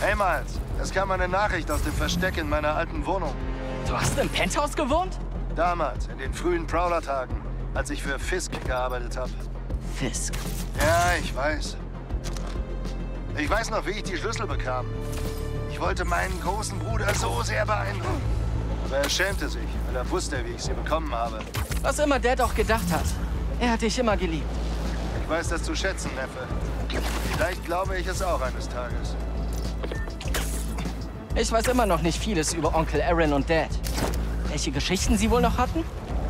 Hey Miles, es kam eine Nachricht aus dem Versteck in meiner alten Wohnung. Du hast im Penthouse gewohnt? Damals, in den frühen Prowler-Tagen, als ich für Fisk gearbeitet habe. Fisk. Ja, ich weiß. Ich weiß noch, wie ich die Schlüssel bekam. Ich wollte meinen großen Bruder so sehr beeindrucken. Aber er schämte sich, weil er wusste, wie ich sie bekommen habe. Was immer Dad auch gedacht hat. Er hat dich immer geliebt. Ich weiß das zu schätzen, Neffe. Vielleicht glaube ich es auch eines Tages. Ich weiß immer noch nicht vieles über Onkel Aaron und Dad. Welche Geschichten sie wohl noch hatten?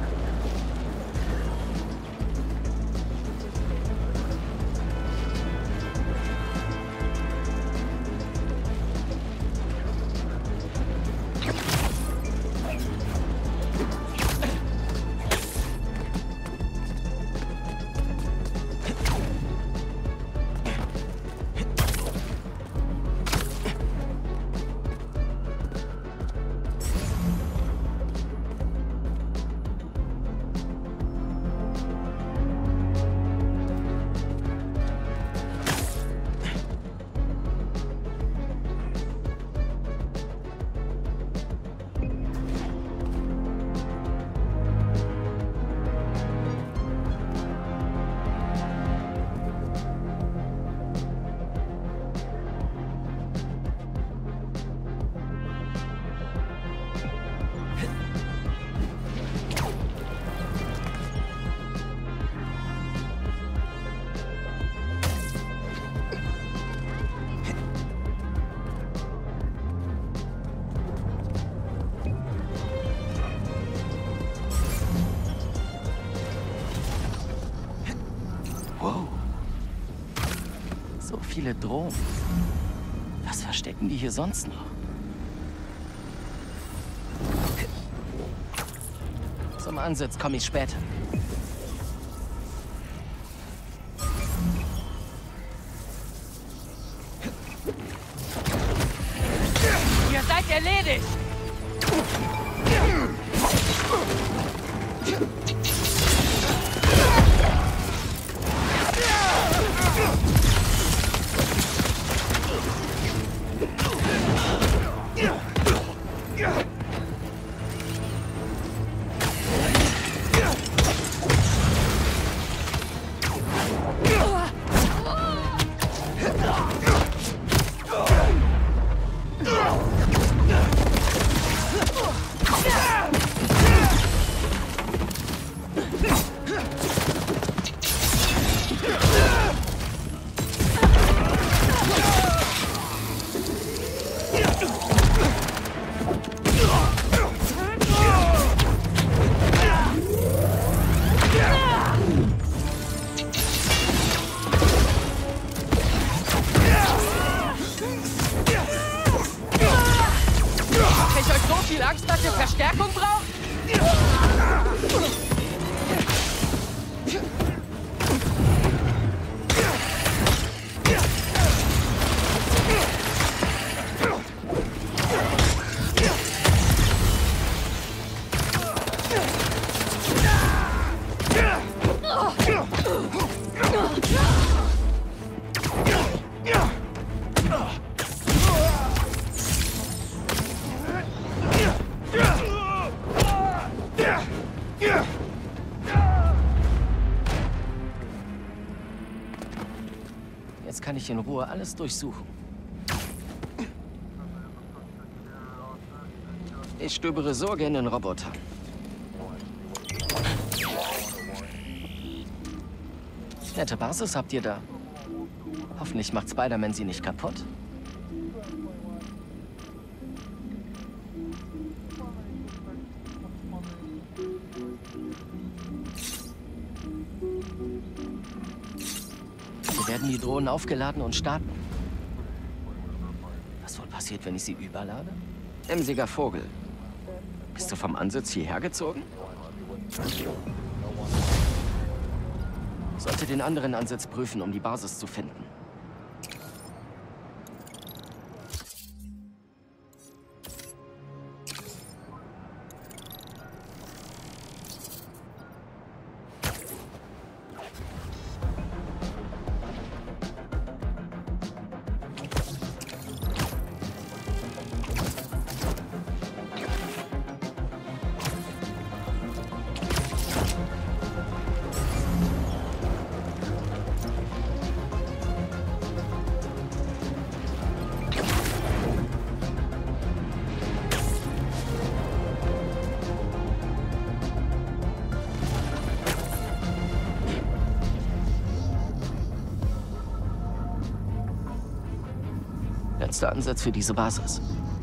Wow. So viele Drohnen. Was verstecken die hier sonst noch? Zum Ansatz komme ich später. Ihr seid erledigt! Angst, dass ihr Verstärkung braucht? Jetzt kann ich in Ruhe alles durchsuchen. Ich stöbere so gerne in Robotern. Nette Basis habt ihr da. Hoffentlich macht Spider-Man sie nicht kaputt. Wir werden die Drohnen aufgeladen und starten. Was wohl passiert, wenn ich sie überlade? Emsiger Vogel. Bist du vom Ansitz hierher gezogen? Sollte den anderen Ansitz prüfen, um die Basis zu finden. letzter Ansatz für diese Basis.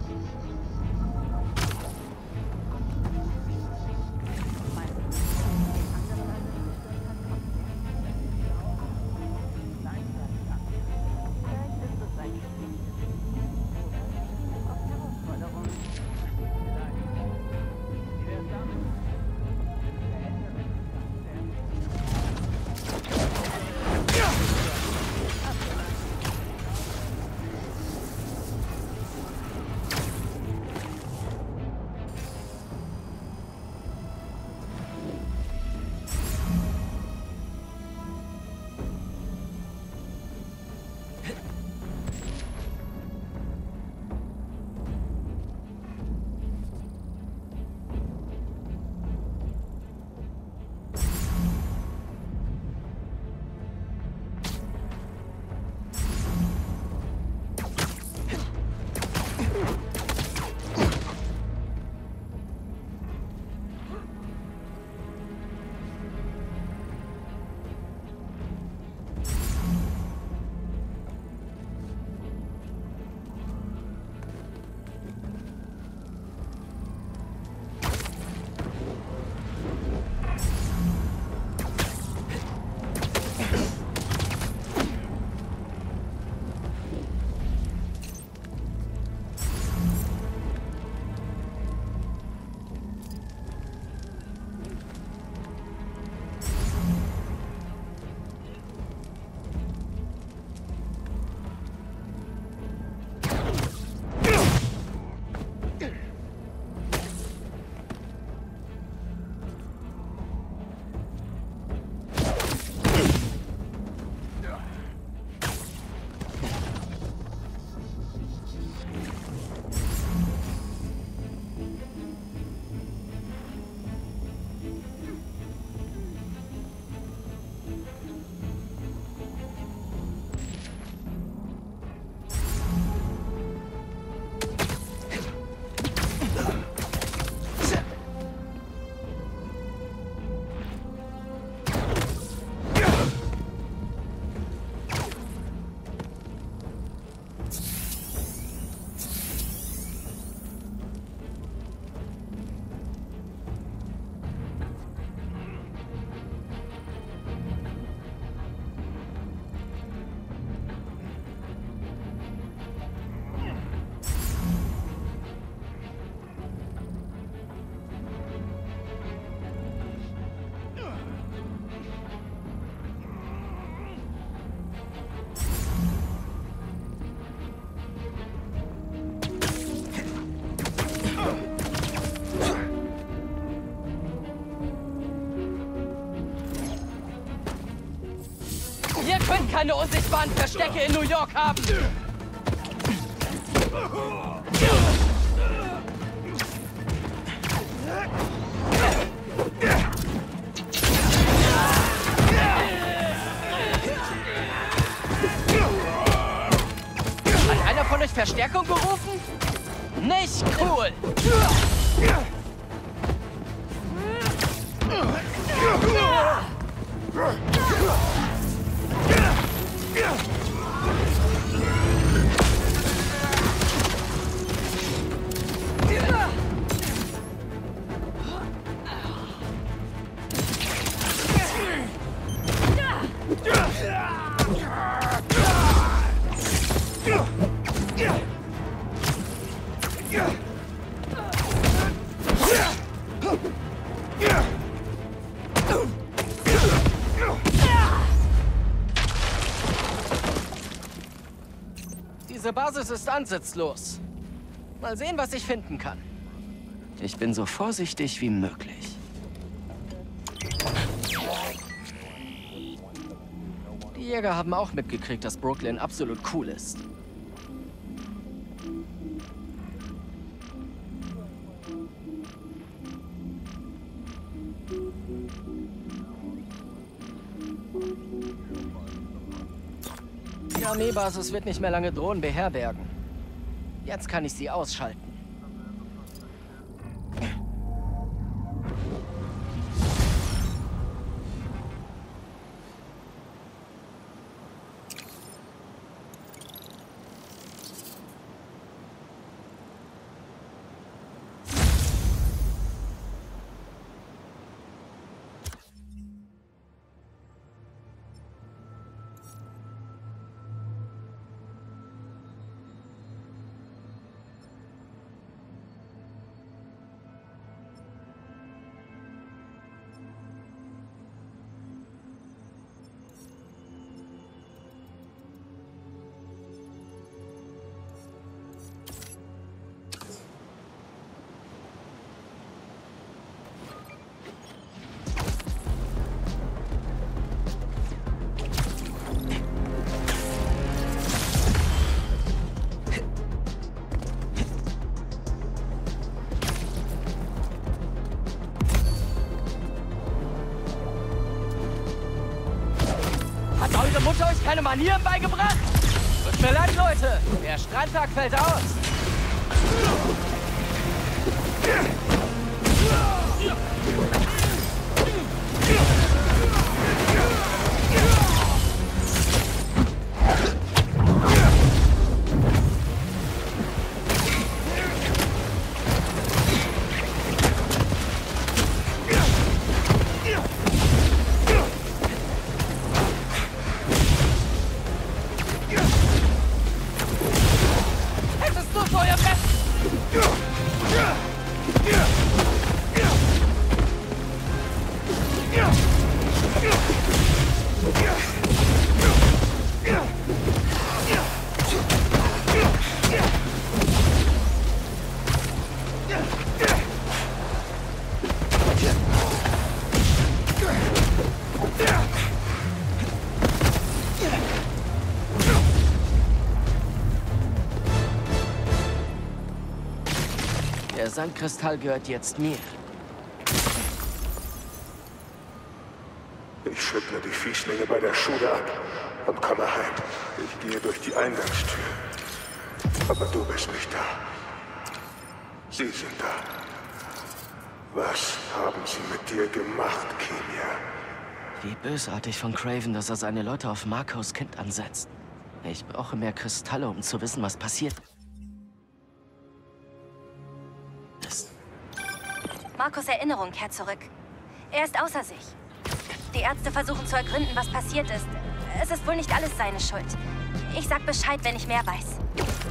Ihr könnt keine unsichtbaren Verstecke in New York haben! Hat einer von euch Verstärkung gerufen? Nicht cool! Diese Basis ist ansatzlos. Mal sehen, was ich finden kann. Ich bin so vorsichtig wie möglich. Die Jäger haben auch mitgekriegt, dass Brooklyn absolut cool ist. Die Armeebasis wird nicht mehr lange Drohnen beherbergen. Jetzt kann ich sie ausschalten. Hat eure Mutter euch keine Manieren beigebracht? Tut mir leid, Leute. Der Strandtag fällt aus. Der Sandkristall gehört jetzt mir. Ich schüttle die Fieslinge bei der Schule ab und komme heim. Ich gehe durch die Eingangstür. Aber du bist nicht da. Sie sind da. Was haben sie mit dir gemacht, Keemia? Wie bösartig von Craven, dass er seine Leute auf Marcos Kind ansetzt. Ich brauche mehr Kristalle, um zu wissen, was passiert ist. Marcos Erinnerung kehrt zurück. Er ist außer sich. Die Ärzte versuchen zu ergründen, was passiert ist. Es ist wohl nicht alles seine Schuld. Ich sag Bescheid, wenn ich mehr weiß.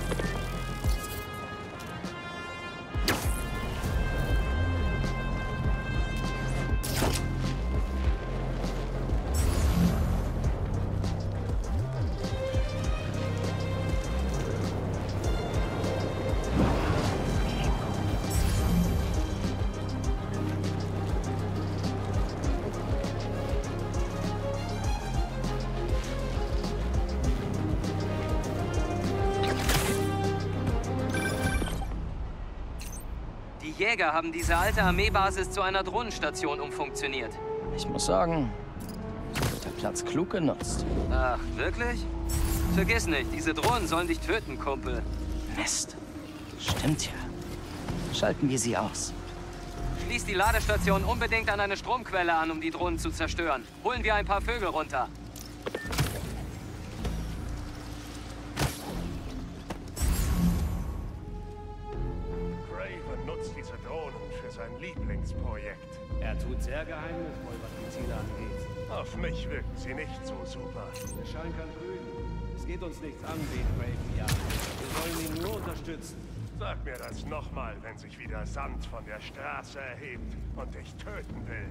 Die Jäger haben diese alte Armeebasis zu einer Drohnenstation umfunktioniert. Ich muss sagen, wird der Platz klug genutzt. Ach, wirklich? Vergiss nicht, diese Drohnen sollen dich töten, Kumpel. Mist. Stimmt ja. Schalten wir sie aus. Schließ die Ladestation unbedingt an eine Stromquelle an, um die Drohnen zu zerstören. Holen wir ein paar Vögel runter. Craven nutzt diese Drohnen für sein Lieblingsprojekt. Er tut sehr geheimnisvoll, was die Ziele angeht. Auf mich wirken sie nicht so super. Der Schein kann trügen. Es geht uns nichts an, wen Craven jagt. Wir wollen ihn nur unterstützen. Sag mir das nochmal, wenn sich wieder Sand von der Straße erhebt und dich töten will.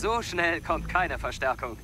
So schnell kommt keine Verstärkung.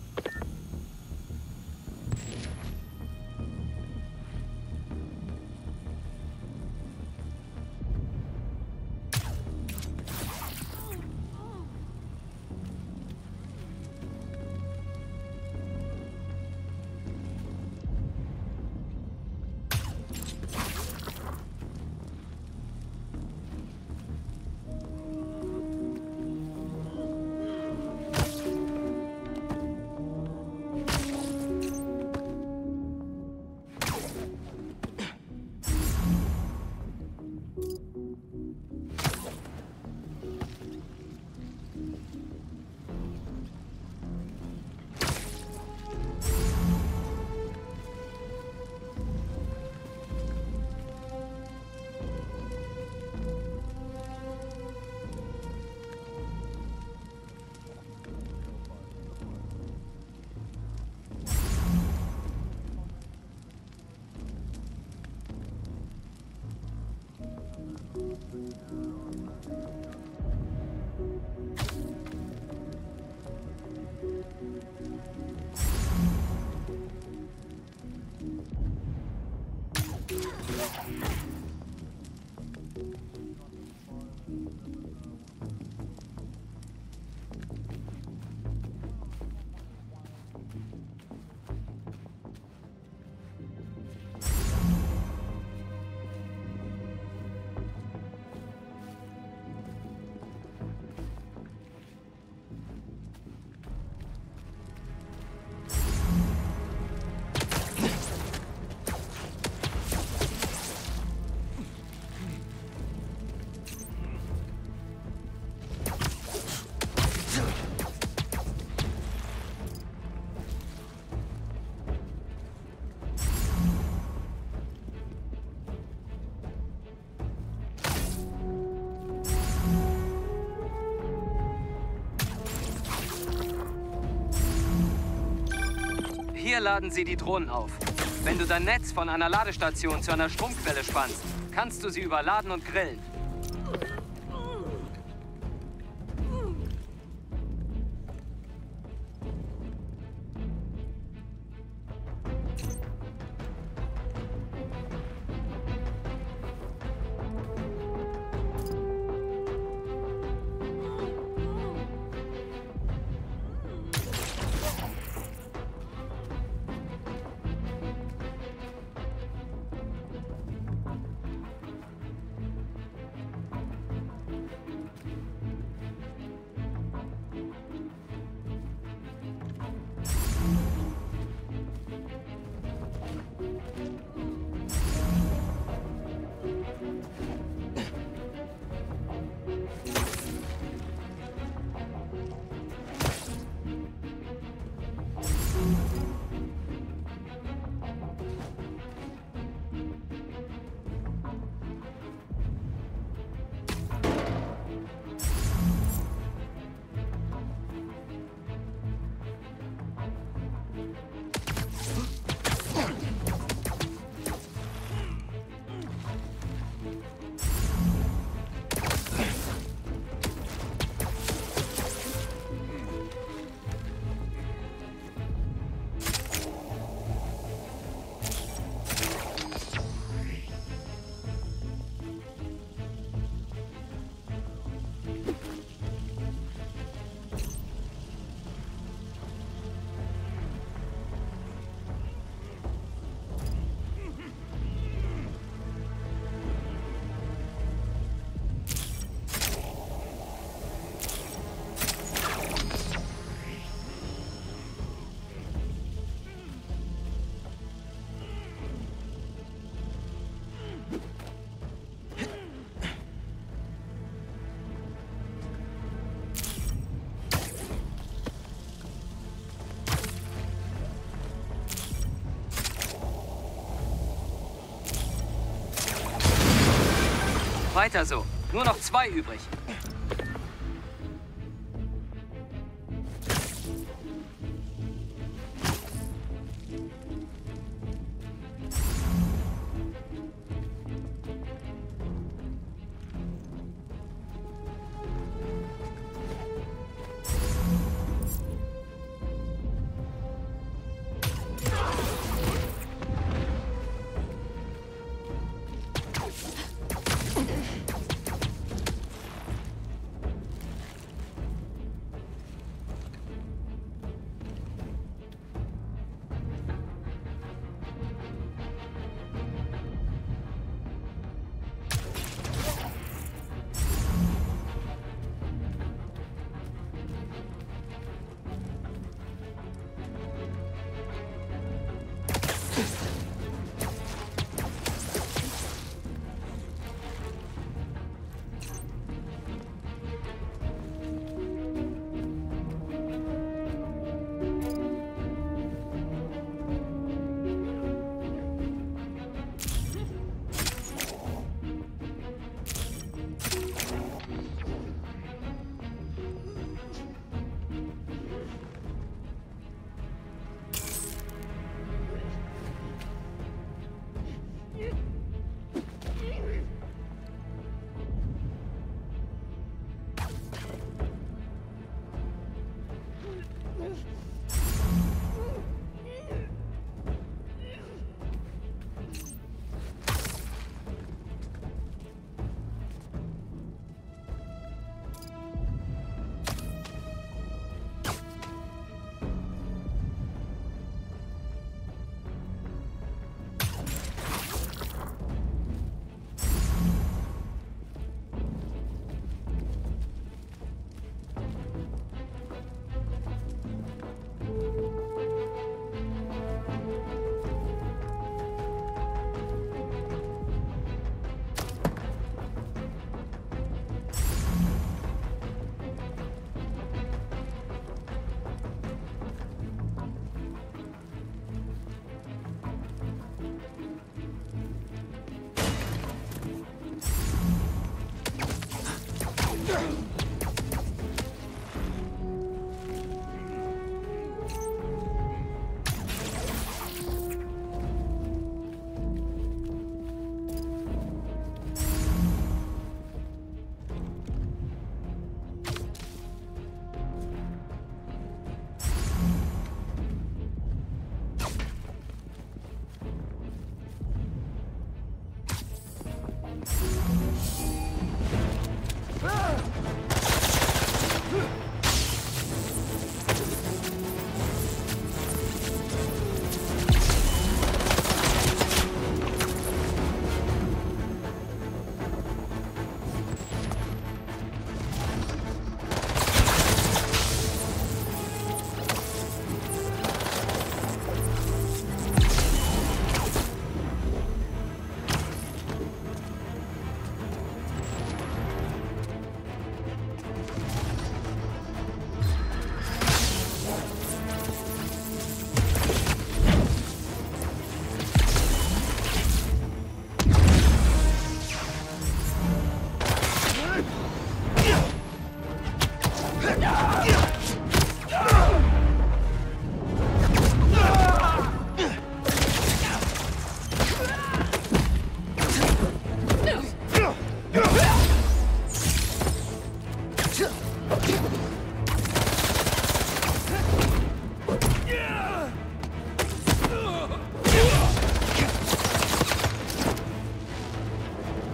Hier laden sie die Drohnen auf. Wenn du dein Netz von einer Ladestation zu einer Stromquelle spannst, kannst du sie überladen und grillen. Weiter so. Nur noch 2 übrig.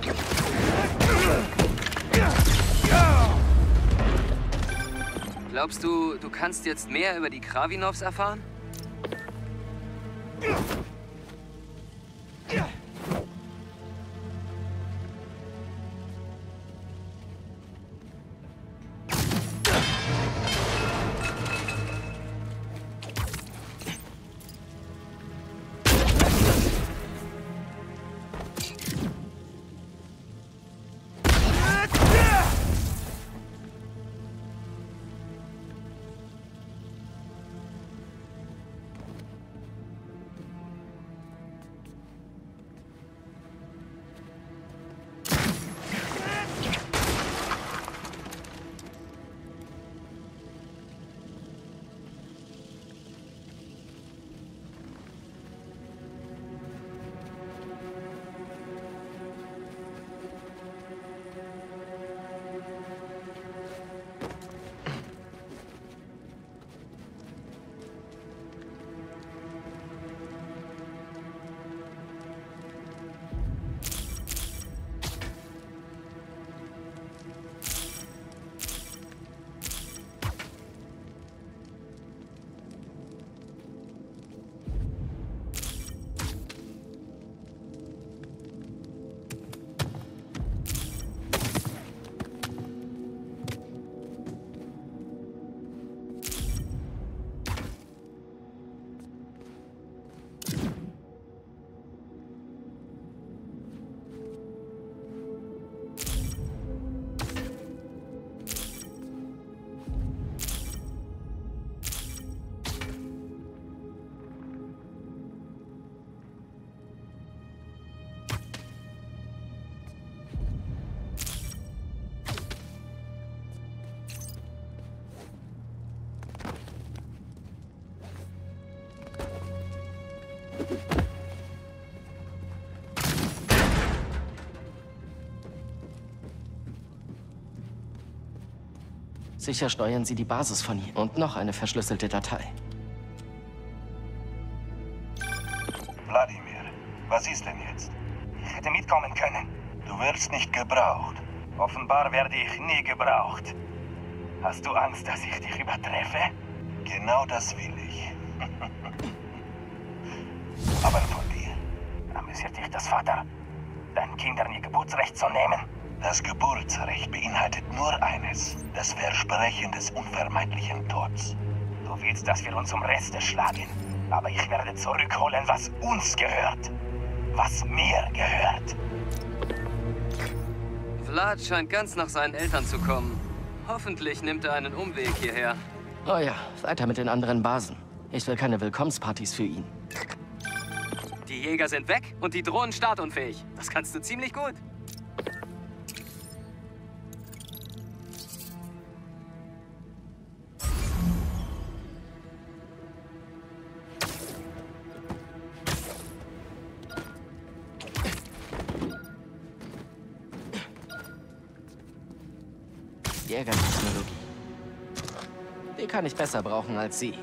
Glaubst du, du kannst jetzt mehr über die Kravinovs erfahren? Sicher steuern sie die Basis von hier. Und noch eine verschlüsselte Datei. Wladimir, was ist denn jetzt? Ich hätte mitkommen können. Du wirst nicht gebraucht. Offenbar werde ich nie gebraucht. Hast du Angst, dass ich dich übertreffe? Genau das will ich. Aber von dir. Amüsiert dich das, Vater? Deinen Kindern ihr Geburtsrecht zu nehmen? Das Geburtsrecht beinhaltet nur eines. Das Versprechen des unvermeidlichen Todes. Du willst, dass wir uns um Reste schlagen. Aber ich werde zurückholen, was uns gehört. Was mir gehört. Vlad scheint ganz nach seinen Eltern zu kommen. Hoffentlich nimmt er einen Umweg hierher. Oh ja, weiter mit den anderen Basen. Ich will keine Willkommenspartys für ihn. Die Jäger sind weg und die Drohnen startunfähig. Das kannst du ziemlich gut. Jägertechnologie. Die kann ich besser brauchen als Sie.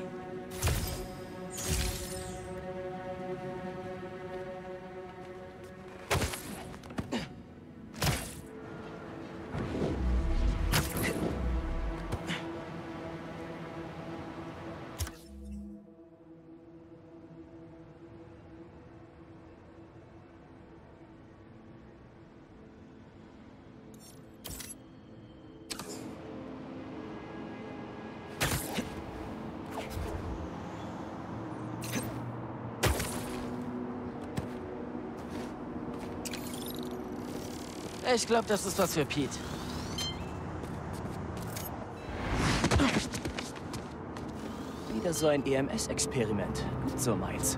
Ich glaube, das ist was für Pete. Wieder so ein EMS-Experiment. Gut so, meins.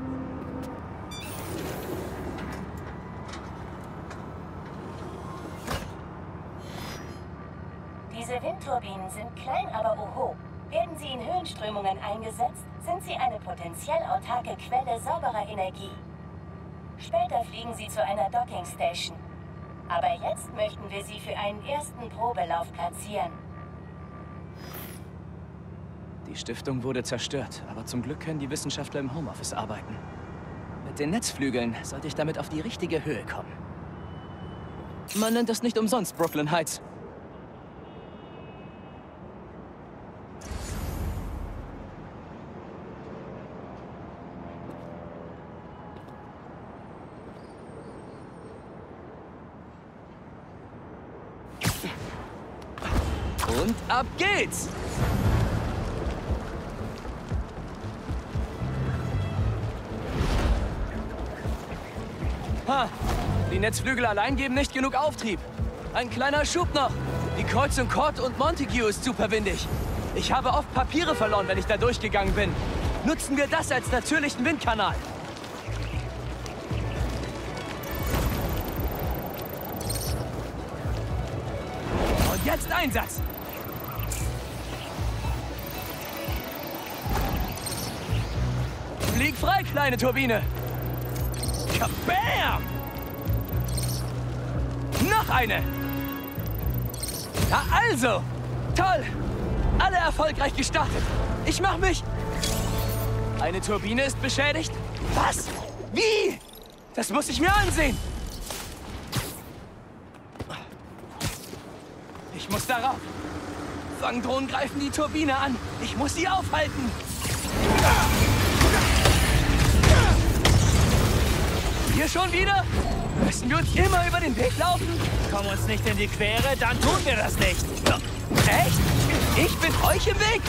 Diese Windturbinen sind klein, aber oho. Werden sie in Höhenströmungen eingesetzt, sind sie eine potenziell autarke Quelle sauberer Energie. Später fliegen sie zu einer Dockingstation. Aber jetzt möchten wir sie für einen ersten Probelauf platzieren. Die Stiftung wurde zerstört, aber zum Glück können die Wissenschaftler im Homeoffice arbeiten. Mit den Netzflügeln sollte ich damit auf die richtige Höhe kommen. Man nennt das nicht umsonst Brooklyn Heights. Und ab geht's! Ha! Die Netzflügel allein geben nicht genug Auftrieb. Ein kleiner Schub noch. Die Kreuzung Cord und Montague ist super windig. Ich habe oft Papiere verloren, wenn ich da durchgegangen bin. Nutzen wir das als natürlichen Windkanal. Und jetzt Einsatz! Flieg frei, kleine Turbine! Kabam! Noch eine! Na also! Toll! Alle erfolgreich gestartet! Ich mach mich... Eine Turbine ist beschädigt? Was? Wie? Das muss ich mir ansehen! Ich muss darauf! Fangdrohnen greifen die Turbine an! Ich muss sie aufhalten! Hier schon wieder? Müssen wir uns immer über den Weg laufen? Komm uns nicht in die Quere, dann tun wir das nicht. Echt? Ich bin euch im Weg?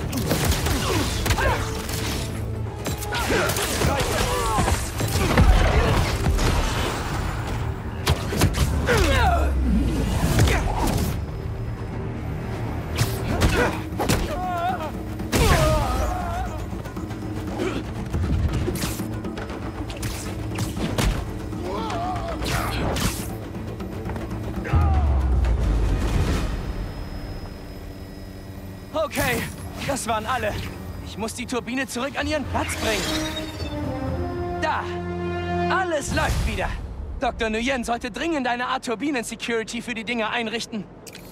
Okay, das waren alle. Ich muss die Turbine zurück an ihren Platz bringen. Da! Alles läuft wieder. Dr. Nguyen sollte dringend eine Art Turbinen-Security für die Dinger einrichten.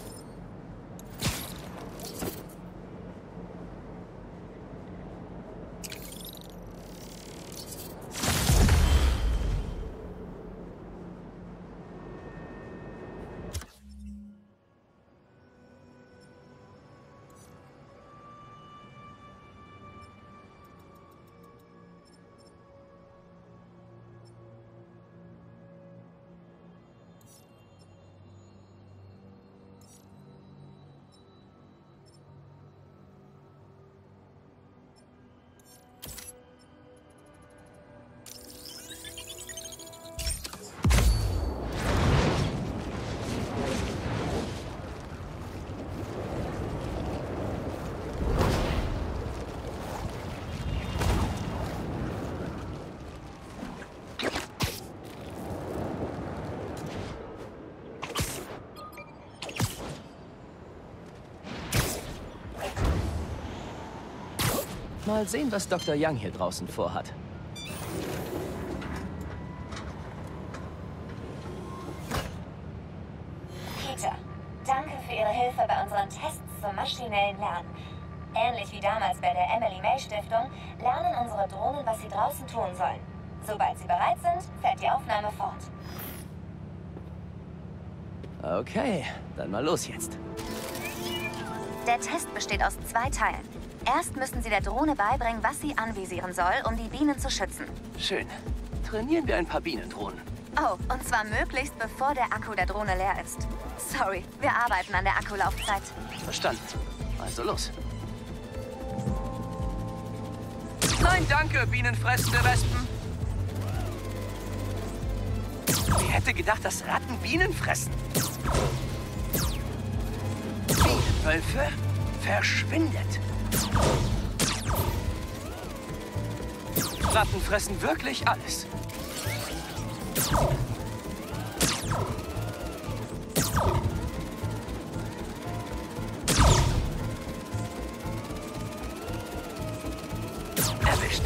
Mal sehen, was Dr. Young hier draußen vorhat. Peter, danke für Ihre Hilfe bei unseren Tests zum maschinellen Lernen. Ähnlich wie damals bei der Emily May Stiftung lernen unsere Drohnen, was sie draußen tun sollen. Sobald sie bereit sind, fährt die Aufnahme fort. Okay, dann mal los jetzt. Der Test besteht aus 2 Teilen. Erst müssen Sie der Drohne beibringen, was sie anvisieren soll, um die Bienen zu schützen. Schön. Trainieren wir ein paar Bienendrohnen. Oh, und zwar möglichst bevor der Akku der Drohne leer ist. Sorry, wir arbeiten an der Akkulaufzeit. Verstanden. Also los. Nein, danke, bienenfressende Wespen. Wer hätte gedacht, dass Ratten Bienen fressen? Bienenwölfe, verschwindet. Ratten fressen wirklich alles. Erwischt.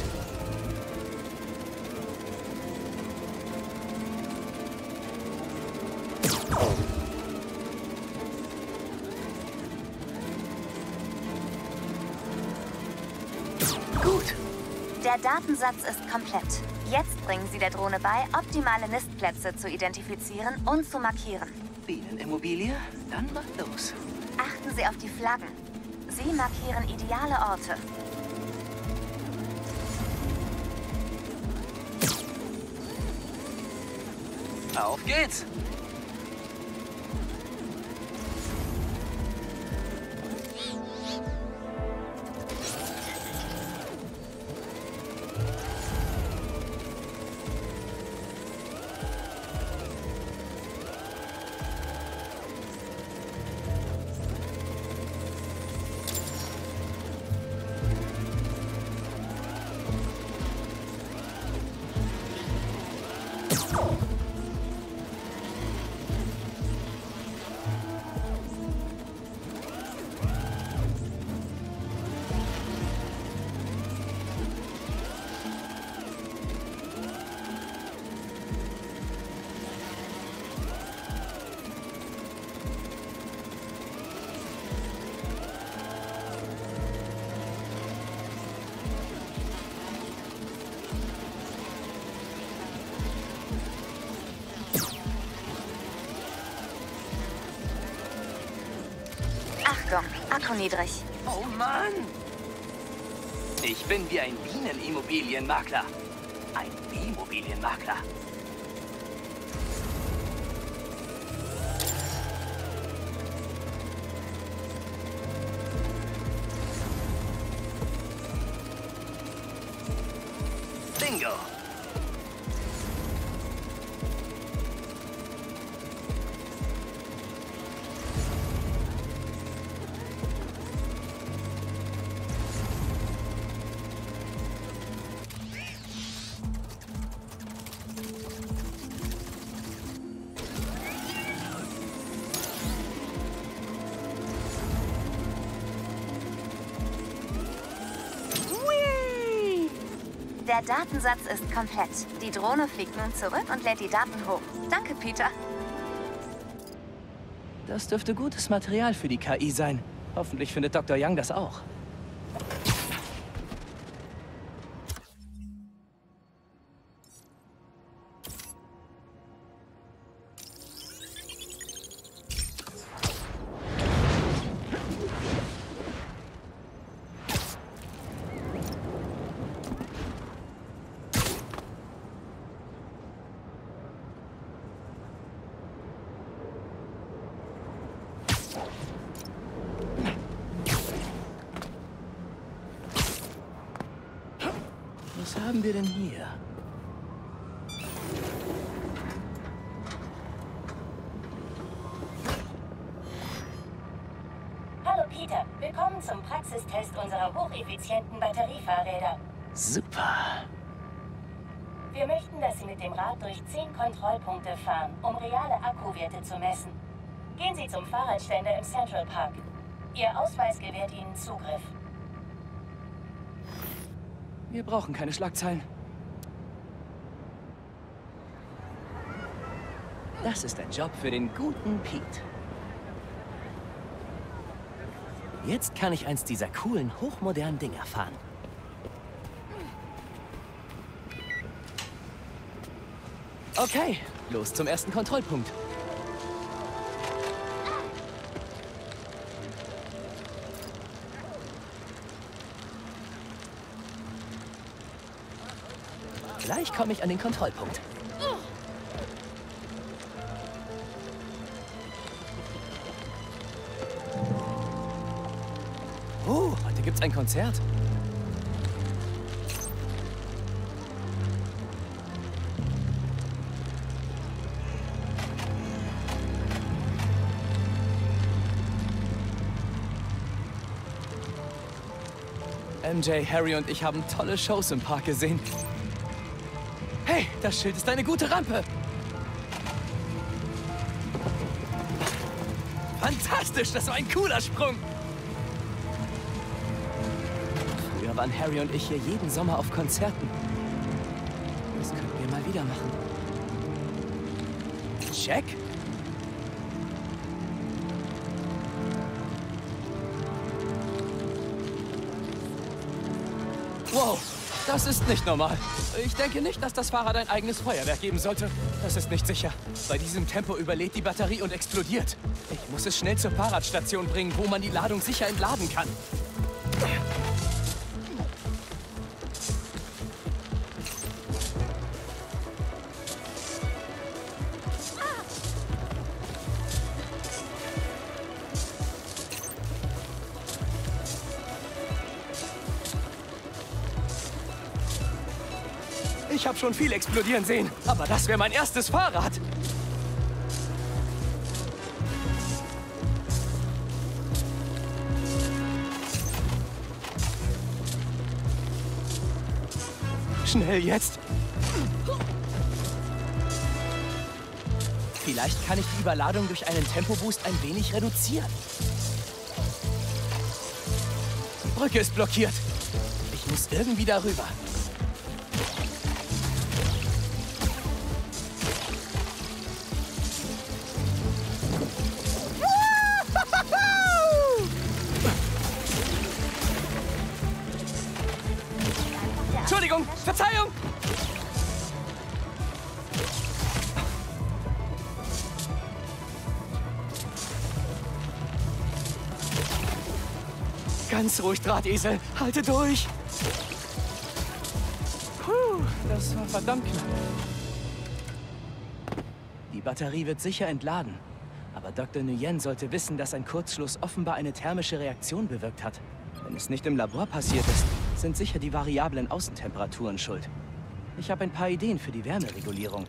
Gut. Der Datensatz ist komplett. Jetzt bringen Sie der Drohne bei, optimale Nistplätze zu identifizieren und zu markieren. Bienenimmobilie? Dann mal los. Achten Sie auf die Flaggen. Sie markieren ideale Orte. Auf geht's! Achtung, Akku niedrig. Oh Mann! Ich bin wie ein Bienenimmobilienmakler. Ein Immobilienmakler. Bingo! Der Datensatz ist komplett. Die Drohne fliegt nun zurück und lädt die Daten hoch. Danke, Peter. Das dürfte gutes Material für die KI sein. Hoffentlich findet Dr. Young das auch. Was haben wir denn hier? Hallo Peter, willkommen zum Praxistest unserer hocheffizienten Batteriefahrräder. Super. Wir möchten, dass Sie mit dem Rad durch 10 Kontrollpunkte fahren, um reale Akkuwerte zu messen. Gehen Sie zum Fahrradständer im Central Park. Ihr Ausweis gewährt Ihnen Zugriff. Wir brauchen keine Schlagzeilen. Das ist ein Job für den guten Pete. Jetzt kann ich eins dieser coolen, hochmodernen Dinger fahren. Okay, los zum ersten Kontrollpunkt. Gleich komme ich an den Kontrollpunkt. Oh, heute gibt's ein Konzert. MJ, Harry und ich haben tolle Shows im Park gesehen. Hey, das Schild ist eine gute Rampe. Fantastisch, das war ein cooler Sprung. Früher waren Harry und ich hier jeden Sommer auf Konzerten. Das könnten wir mal wieder machen. Check. Wow, Das ist nicht normal. Ich denke nicht, dass das Fahrrad ein eigenes Feuerwerk geben sollte. Das ist nicht sicher. Bei diesem Tempo überlädt die Batterie und explodiert. Ich muss es schnell zur Fahrradstation bringen, wo man die Ladung sicher entladen kann. Ich habe schon viel explodieren sehen, aber das wäre mein erstes Fahrrad. Schnell jetzt. Vielleicht kann ich die Überladung durch einen Tempoboost ein wenig reduzieren. Die Brücke ist blockiert. Ich muss irgendwie darüber. Entschuldigung, Verzeihung! Ganz ruhig, Drahtesel. Halte durch. Puh, das war verdammt knapp. Die Batterie wird sicher entladen. Aber Dr. Nguyen sollte wissen, dass ein Kurzschluss offenbar eine thermische Reaktion bewirkt hat. Wenn es nicht im Labor passiert ist, sind sicher die variablen Außentemperaturen schuld. Ich habe ein paar Ideen für die Wärmeregulierung.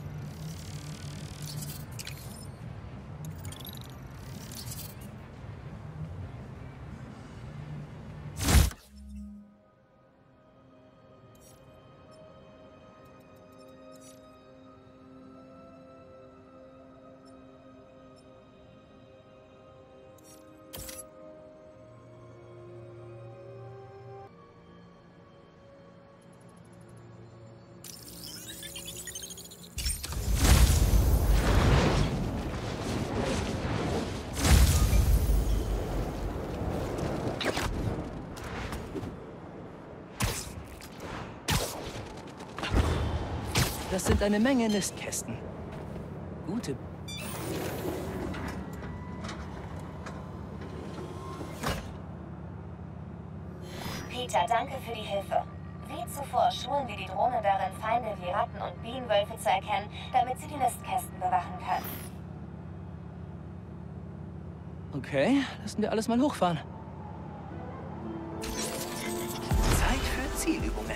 Das sind eine Menge Nistkästen. Gute. Peter, danke für die Hilfe. Wie zuvor schulen wir die Drohne darin, Feinde wie Ratten und Bienenwölfe zu erkennen, damit sie die Nistkästen bewachen kann. Okay, lassen wir alles mal hochfahren. Zeit für Zielübungen.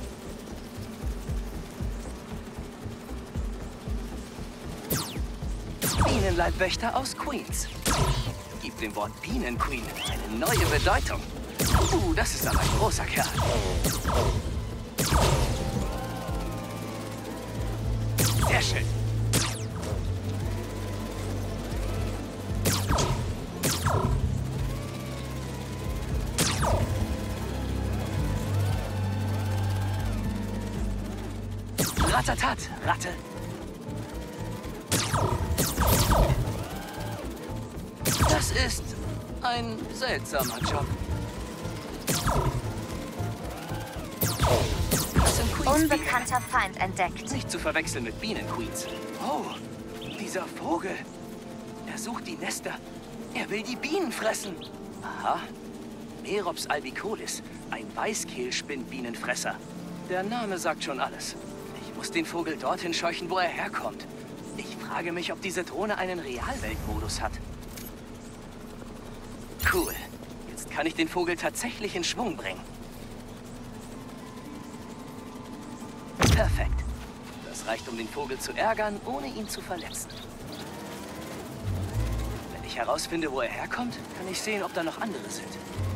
Bienenleibwächter aus Queens. Gibt dem Wort Bienenqueen eine neue Bedeutung. Das ist aber ein großer Kerl. Sehr schön. Ratatat, Ratte. Das ist ein seltsamer Job. Unbekannter Feind entdeckt. Nicht zu verwechseln mit Bienenqueens. Oh, dieser Vogel. Er sucht die Nester. Er will die Bienen fressen. Aha. Merops albicolis, ein Weißkehlspinnbienenfresser. Der Name sagt schon alles. Ich muss den Vogel dorthin scheuchen, wo er herkommt. Ich frage mich, ob diese Drohne einen Realweltmodus hat. Cool. Jetzt kann ich den Vogel tatsächlich in Schwung bringen. Perfekt. Das reicht, um den Vogel zu ärgern, ohne ihn zu verletzen. Wenn ich herausfinde, wo er herkommt, kann ich sehen, ob da noch andere sind.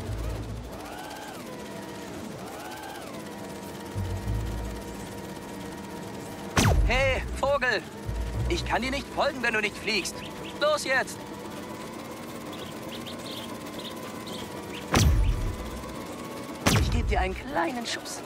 Hey, Vogel! Ich kann dir nicht folgen, wenn du nicht fliegst. Los jetzt! Ich gebe dir einen kleinen Schuss.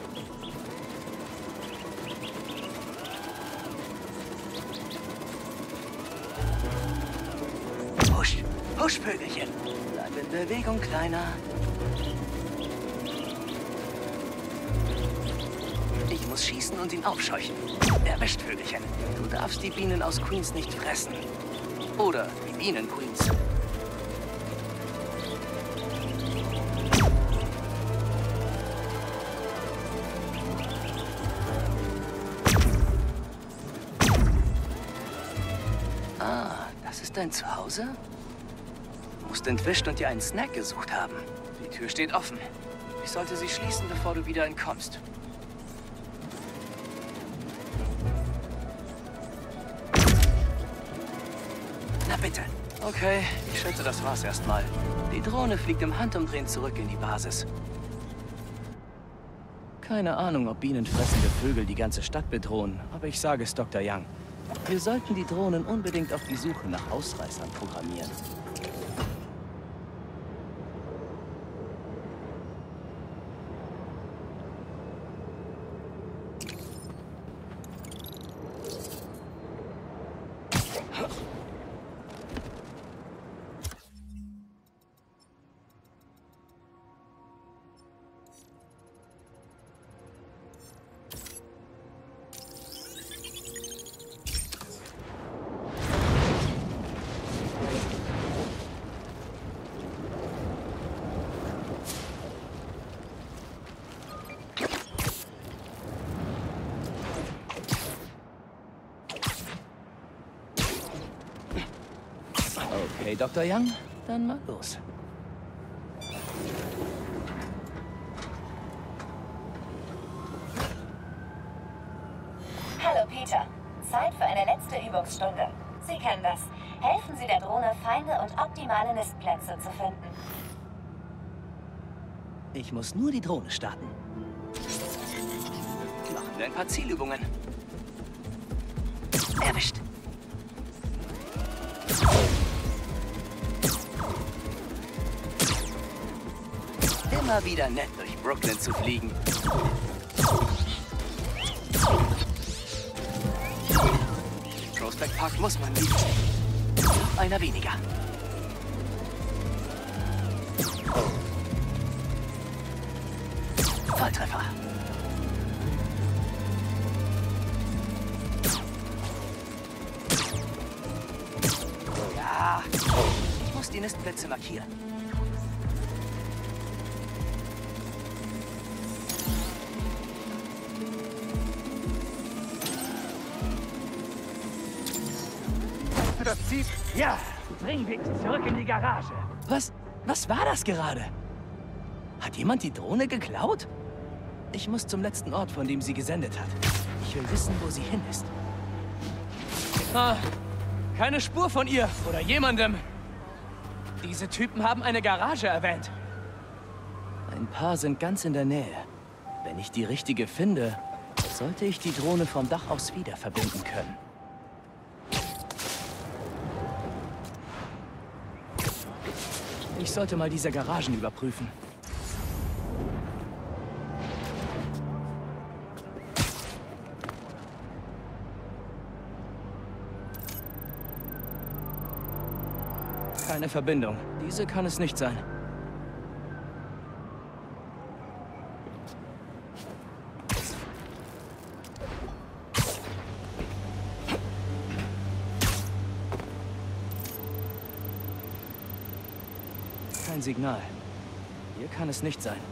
Husch, husch, Vögelchen. Bleib in Bewegung, Kleiner. Ich muss schießen und ihn aufscheuchen. Erwischt, Vögelchen. Du darfst die Bienen aus Queens nicht fressen. Oder die Bienen-Queens. Ah, das ist dein Zuhause? Du musst entwischt und dir einen Snack gesucht haben. Die Tür steht offen. Ich sollte sie schließen, bevor du wieder entkommst. Na bitte. Okay, ich schätze, das war's erstmal. Die Drohne fliegt im Handumdrehen zurück in die Basis. Keine Ahnung, ob bienenfressende Vögel die ganze Stadt bedrohen, aber ich sage es Dr. Young. Wir sollten die Drohnen unbedingt auf die Suche nach Ausreißern programmieren. Okay, Dr. Young, dann mal los. Hallo Peter, Zeit für eine letzte Übungsstunde. Sie kennen das. Helfen Sie der Drohne, Feinde und optimale Nistplätze zu finden. Ich muss nur die Drohne starten. Machen wir ein paar Zielübungen. Erwischt. Immer wieder nett, durch Brooklyn zu fliegen. Prospect Park muss man lieben. Noch einer weniger. Volltreffer. Ja, ich muss die Nistplätze markieren. Das zieht. Ja, bring Wix zurück in die Garage. Was war das gerade? Hat jemand die Drohne geklaut? Ich muss zum letzten Ort, von dem sie gesendet hat. Ich will wissen, wo sie hin ist. Ah, keine Spur von ihr oder jemandem. Diese Typen haben eine Garage erwähnt. Ein paar sind ganz in der Nähe. Wenn ich die richtige finde, sollte ich die Drohne vom Dach aus wieder verbinden können. Ich sollte mal diese Garagen überprüfen. Keine Verbindung. Diese kann es nicht sein. Kein Signal. Hier kann es nicht sein.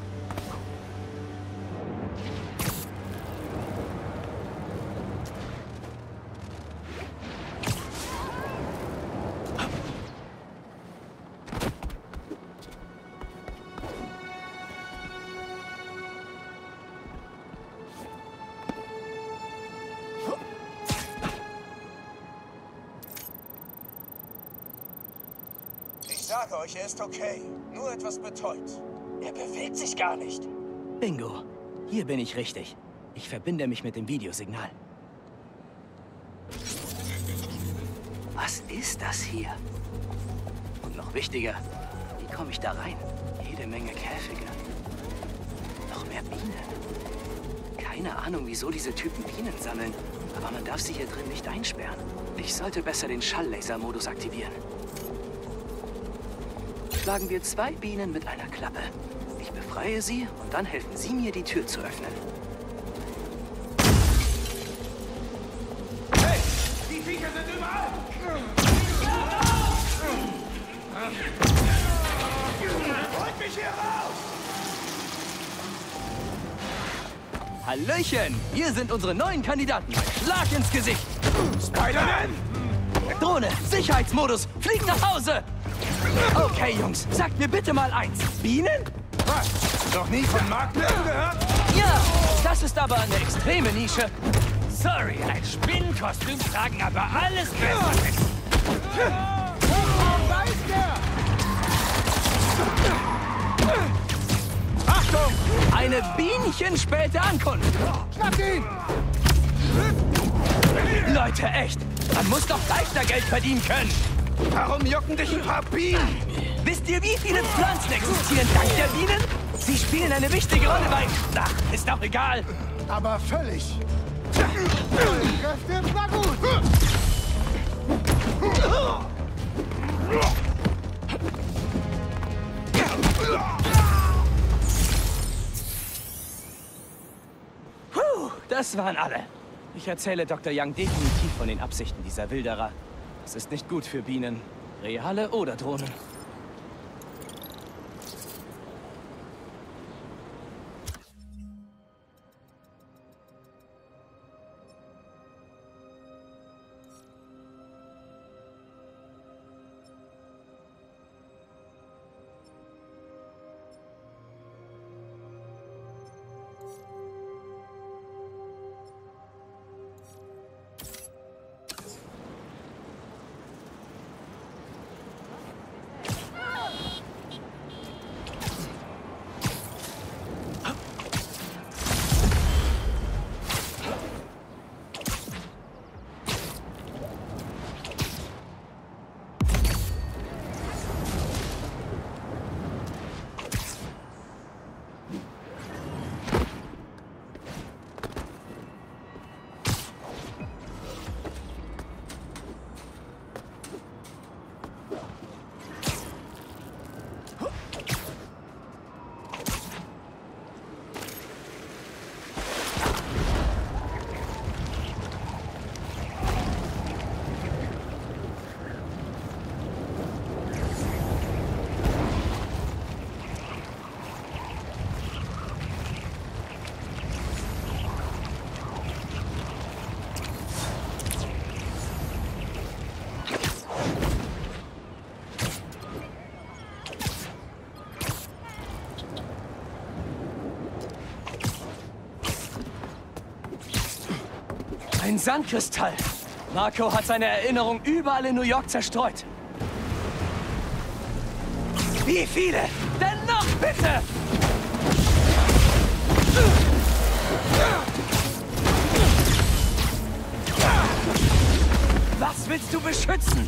Ich sage euch, er ist okay. Nur etwas betäubt. Er bewegt sich gar nicht. Bingo. Hier bin ich richtig. Ich verbinde mich mit dem Videosignal. Was ist das hier? Und noch wichtiger, wie komme ich da rein? Jede Menge Käfige. Noch mehr Bienen. Keine Ahnung, wieso diese Typen Bienen sammeln. Aber man darf sie hier drin nicht einsperren. Ich sollte besser den Schalllaser-Modus aktivieren. Schlagen wir 2 Bienen mit einer Klappe. Ich befreie sie und dann helfen Sie mir, die Tür zu öffnen. Die Viecher sind überall! Holt mich hier raus! Hallöchen! Hier sind unsere neuen Kandidaten. Schlag ins Gesicht! Spider-Man! Drohne, Sicherheitsmodus, flieg nach Hause! Okay, Jungs, sagt mir bitte mal eins. Bienen? Was? Noch nie von Marktplätzen gehört? Ja, das ist aber eine extreme Nische. Sorry, ein Spinnenkostüm tragen aber alles besser. Da ist der! Achtung! Eine Bienchen-späte Ankunft! Schnapp ihn! Leute, echt! Man muss doch leichter Geld verdienen können! Warum jucken dich ein paar Bienen? Wisst ihr, wie viele Pflanzen existieren dank der Bienen? Sie spielen eine wichtige Rolle bei... Ach, ist doch egal! Aber völlig. Kräfte, na gut. Puh, das waren alle. Ich erzähle Dr. Young definitiv von den Absichten dieser Wilderer. Das ist nicht gut für Bienen. Reale oder Drohnen. Ein Sandkristall. Marco hat seine Erinnerung überall in New York zerstreut. Wie viele? Denn noch, bitte! Was willst du beschützen?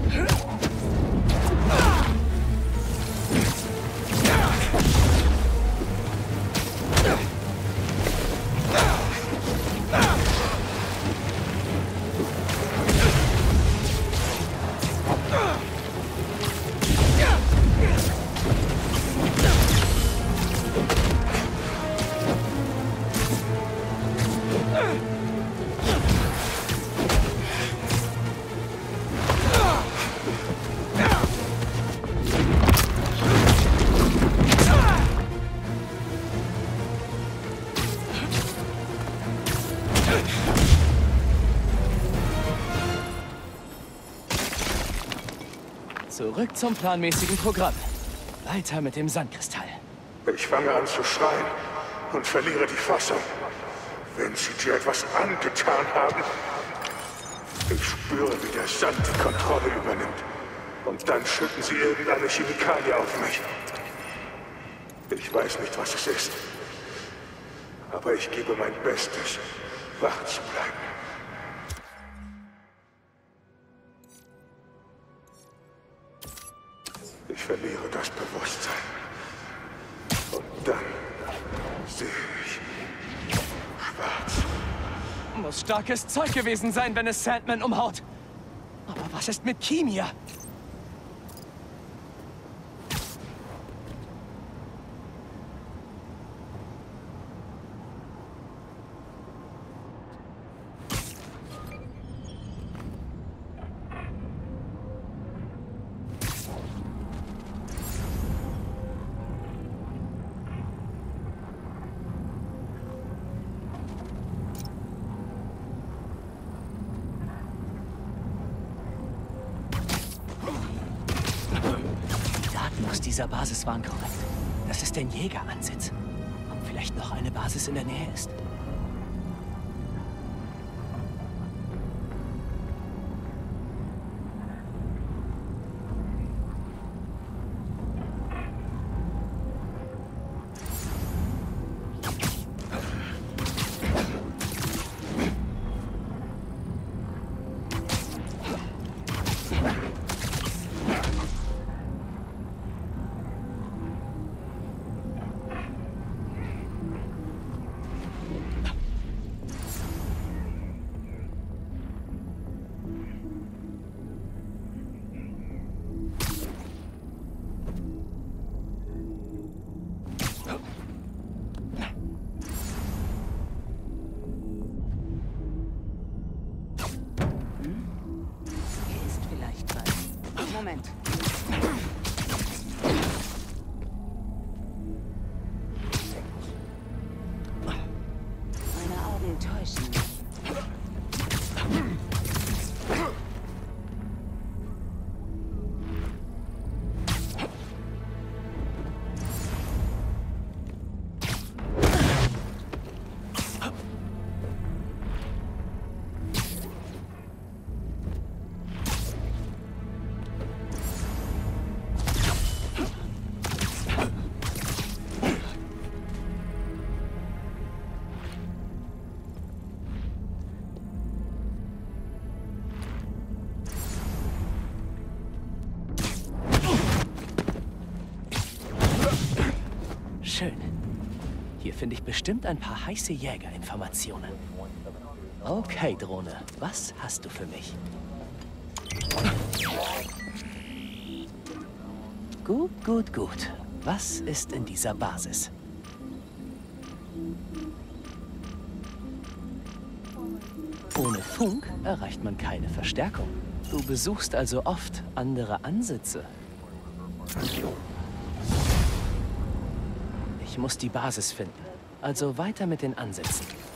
Zurück zum planmäßigen Programm. Weiter mit dem Sandkristall. Ich fange an zu schreien und verliere die Fassung. Wenn sie dir etwas angetan haben. Ich spüre, wie der Sand die Kontrolle übernimmt. Und dann schütten sie irgendeine Chemikalie auf mich. Ich weiß nicht, was es ist. Aber ich gebe mein Bestes, wach zu bleiben. Ich verliere das Bewusstsein. Und dann sehe ich schwarz. Muss starkes Zeug gewesen sein, wenn es Sandman umhaut. Aber was ist mit Kimia? aus dieser Basis waren korrekt. Das ist ein Jägeransitz. Ob vielleicht noch eine Basis in der Nähe ist? Moment. Meine Augen täuschen mich. Schön. Hier finde ich bestimmt ein paar heiße Jägerinformationen. Okay, Drohne, was hast du für mich? Gut, gut, gut. Was ist in dieser Basis? Ohne Funk erreicht man keine Verstärkung. Du besuchst also oft andere Ansitze. Ich muss die Basis finden. Also weiter mit den Ansätzen.